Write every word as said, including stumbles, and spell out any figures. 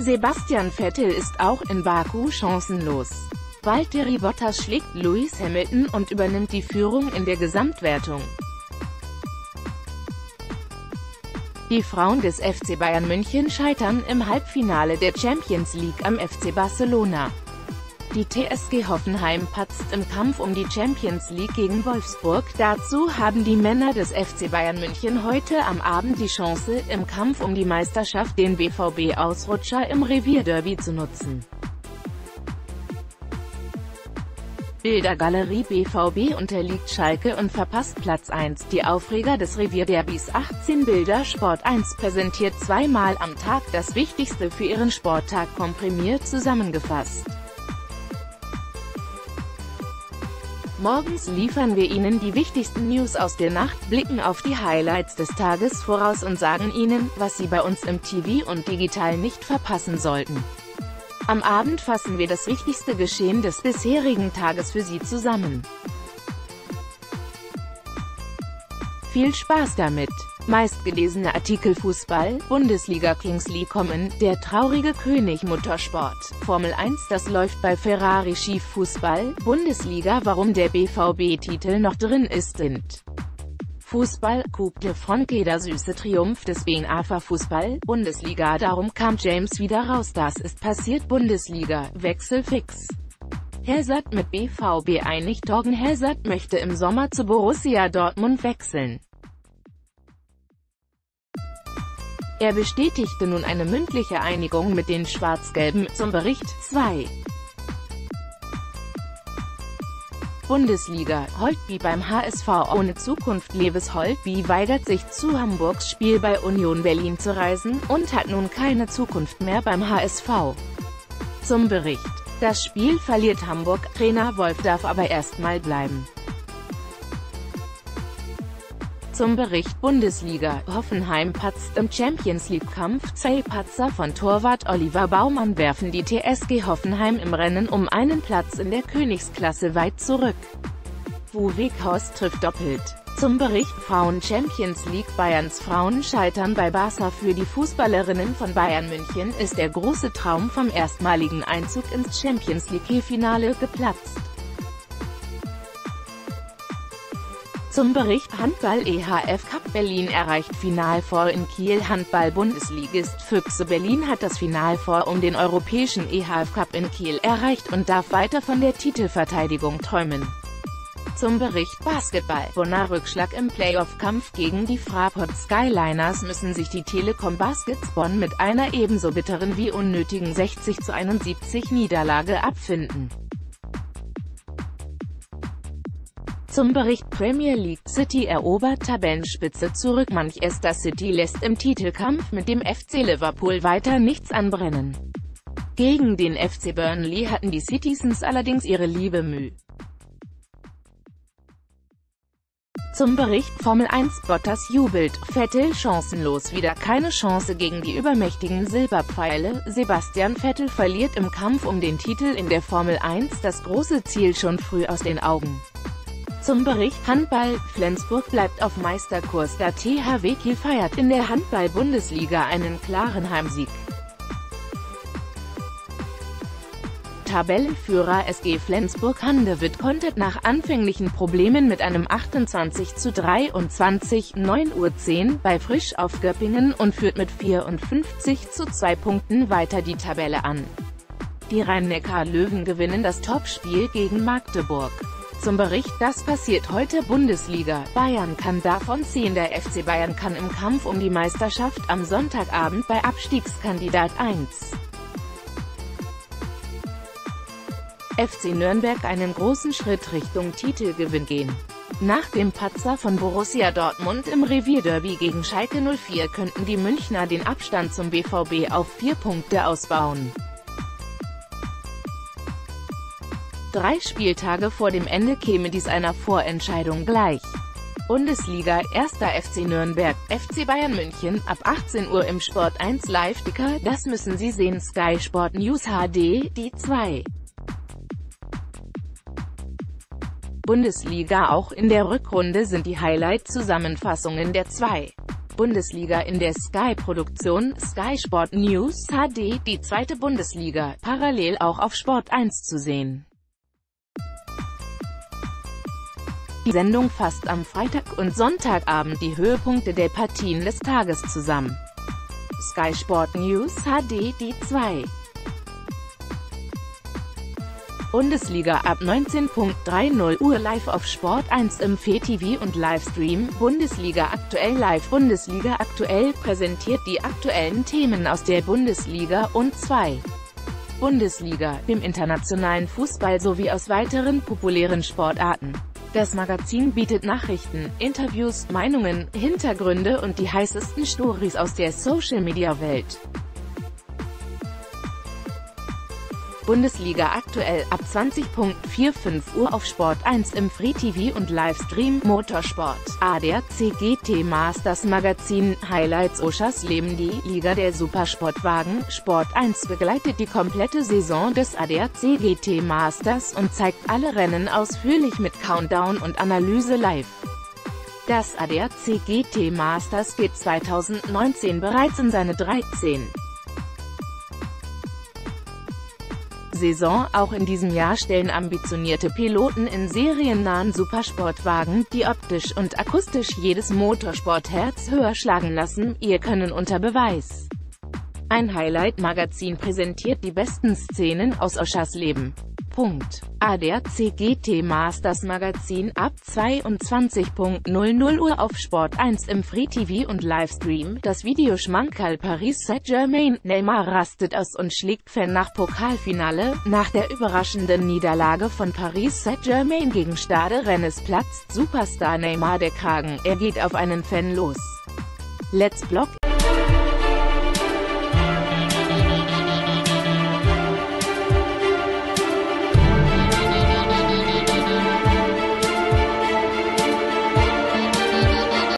Sebastian Vettel ist auch in Baku chancenlos. Valtteri Bottas schlägt Lewis Hamilton und übernimmt die Führung in der Gesamtwertung. Die Frauen des F C Bayern München scheitern im Halbfinale der Champions League am F C Barcelona. Die T S G Hoffenheim patzt im Kampf um die Champions League gegen Wolfsburg. Dazu haben die Männer des F C Bayern München heute am Abend die Chance, im Kampf um die Meisterschaft den B V B-Ausrutscher im Revierderby zu nutzen. Bildergalerie: B V B unterliegt Schalke und verpasst Platz eins. Die Aufreger des Revierderbys. achtzehn Bilder Sport eins präsentiert zweimal am Tag das Wichtigste für ihren Sporttag komprimiert zusammengefasst. Morgens liefern wir Ihnen die wichtigsten News aus der Nacht, blicken auf die Highlights des Tages voraus und sagen Ihnen, was Sie bei uns im T V und digital nicht verpassen sollten. Am Abend fassen wir das wichtigste Geschehen des bisherigen Tages für Sie zusammen. Viel Spaß damit! Meistgelesene Artikel: Fußball, Bundesliga, Kings League kommen, der traurige König Motorsport, Formel eins, das läuft bei Ferrari schief, Fußball, Bundesliga, warum der B V B-Titel noch drin ist, sind Fußball, Coupe de France, der süße Triumph des B N A F A, Fußball, Bundesliga, darum kam James wieder raus, das ist passiert, Bundesliga, Wechsel fix. Hazard mit B V B einig, Thorgan Hazard möchte im Sommer zu Borussia Dortmund wechseln. Er bestätigte nun eine mündliche Einigung mit den Schwarz-Gelben, zum Bericht, zwei. Bundesliga, Holtby beim H S V ohne Zukunft. Lewis Holtby weigert sich, zu Hamburgs Spiel bei Union Berlin zu reisen, und hat nun keine Zukunft mehr beim H S V. Zum Bericht. Das Spiel verliert Hamburg, Trainer Wolf darf aber erstmal bleiben. Zum Bericht. Bundesliga, Hoffenheim patzt im Champions-League-Kampf. Zwei Patzer von Torwart Oliver Baumann werfen die T S G Hoffenheim im Rennen um einen Platz in der Königsklasse weit zurück. Wo Weghorst trifft doppelt. Zum Bericht. Frauen Champions League, Bayerns Frauen scheitern bei Barca. Für die Fußballerinnen von Bayern München ist der große Traum vom erstmaligen Einzug ins Champions League-Finale geplatzt. Zum Bericht. Handball E H F Cup Berlin erreicht Finalfour in Kiel. Handball-Bundesligist Füchse Berlin hat das Finalfour um den europäischen E H F Cup in Kiel erreicht und darf weiter von der Titelverteidigung träumen. Zum Bericht. Basketball. Bonner Rückschlag im Playoff-Kampf gegen die Fraport Skyliners. Müssen sich die Telekom Baskets Bonn mit einer ebenso bitteren wie unnötigen sechzig zu einundsiebzig Niederlage abfinden. Zum Bericht. Premier League. City erobert Tabellenspitze zurück. Manchester City lässt im Titelkampf mit dem F C Liverpool weiter nichts anbrennen. Gegen den F C Burnley hatten die Citizens allerdings ihre liebe Mühe. Zum Bericht. Formel eins. Bottas jubelt, Vettel chancenlos, wieder keine Chance gegen die übermächtigen Silberpfeile. Sebastian Vettel verliert im Kampf um den Titel in der Formel eins das große Ziel schon früh aus den Augen. Zum Bericht. Handball, Flensburg bleibt auf Meisterkurs. Der T H W Kiel feiert in der Handball-Bundesliga einen klaren Heimsieg. Tabellenführer S G Flensburg-Handewitt kontert nach anfänglichen Problemen mit einem achtundzwanzig zu dreiundzwanzig, neun Uhr zehn, bei Frisch auf Göppingen und führt mit vierundfünfzig zu zwei Punkten weiter die Tabelle an. Die Rhein-Neckar-Löwen gewinnen das Topspiel gegen Magdeburg. Zum Bericht. Das passiert heute. Bundesliga. Bayern kann davon ziehen. Der F C Bayern kann im Kampf um die Meisterschaft am Sonntagabend bei Abstiegskandidat eins. F C Nürnberg einen großen Schritt Richtung Titelgewinn gehen. Nach dem Patzer von Borussia Dortmund im Revierderby gegen Schalke null vier könnten die Münchner den Abstand zum B V B auf vier Punkte ausbauen. Drei Spieltage vor dem Ende käme dies einer Vorentscheidung gleich. Bundesliga, erster F C Nürnberg, F C Bayern München, ab achtzehn Uhr im Sport eins Live-Ticker, das müssen Sie sehen. Sky Sport News H D, die zwei. Bundesliga. Auch in der Rückrunde sind die Highlight-Zusammenfassungen der zwei. Bundesliga in der Sky-Produktion, Sky Sport News H D, die zweite Bundesliga, parallel auch auf Sport eins zu sehen. Die Sendung fasst am Freitag und Sonntagabend die Höhepunkte der Partien des Tages zusammen. Sky Sport News H D, die zwei. Bundesliga ab neunzehn Uhr dreißig live auf Sport eins im F T V und Livestream. Bundesliga aktuell live. Bundesliga aktuell präsentiert die aktuellen Themen aus der Bundesliga und zwei. Bundesliga, dem internationalen Fußball sowie aus weiteren populären Sportarten. Das Magazin bietet Nachrichten, Interviews, Meinungen, Hintergründe und die heißesten Stories aus der Social-Media-Welt. Bundesliga aktuell ab zwanzig Uhr fünfundvierzig auf Sport eins im Free T V und Livestream. Motorsport, A D A C G T Masters Magazin, Highlights Oschers Leben. Die Liga der Supersportwagen. Sport eins begleitet die komplette Saison des A D A C G T Masters und zeigt alle Rennen ausführlich mit Countdown und Analyse live. Das A D A C G T Masters geht zweitausendneunzehn bereits in seine dreizehnte Saison. Auch in diesem Jahr stellen ambitionierte Piloten in seriennahen Supersportwagen, die optisch und akustisch jedes Motorsportherz höher schlagen lassen, ihr Können unter Beweis. Ein Highlight-Magazin präsentiert die besten Szenen aus Oschers Leben. Punkt. A D A C G T Masters Magazin ab zweiundzwanzig Uhr auf Sport eins im Free T V und Livestream. Das Video Schmankerl Paris Saint-Germain. Neymar rastet aus und schlägt Fan nach Pokalfinale. Nach der überraschenden Niederlage von Paris Saint-Germain gegen Stade Rennes platzt Superstar Neymar der Kragen. Er geht auf einen Fan los. Let's Blog